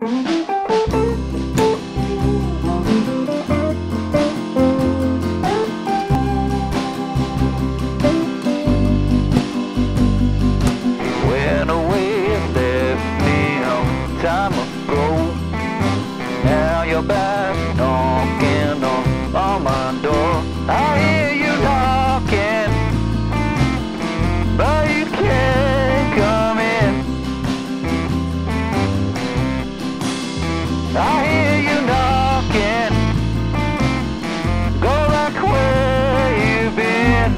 Went away and left me a long time ago. Now you're back knocking on my door. I hear you knocking, but you can't come in. I hear you knocking, go back where you've been.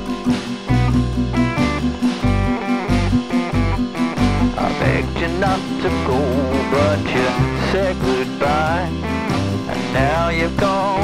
I begged you not to go, but you said goodbye, and now you've gone.